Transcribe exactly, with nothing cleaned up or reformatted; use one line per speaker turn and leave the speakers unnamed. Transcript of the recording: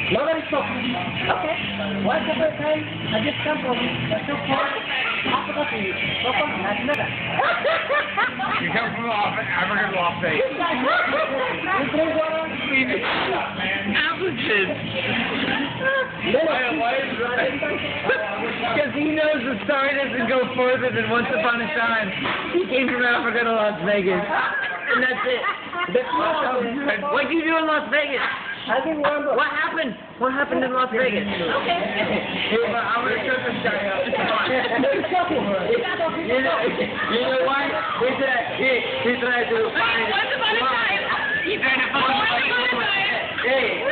Nobody's talking. Okay. Once upon a time, I just come from the so-called Africa to so-called Nigeria.
You come from African Las Vegas.
You drink water?
African.
Because he knows the story doesn't go further than once upon a time. He came from Africa to Las Vegas. And that's it.
That's all.
What did you do in Las Vegas?
I can remember.
What happened? What happened in Las Vegas?
Okay.
Hey, but I'm going to shut this guy up.
He's talking.
You know, you know why? He said, he, he tried to find...
Once upon a time.
He's trying to find... Hey,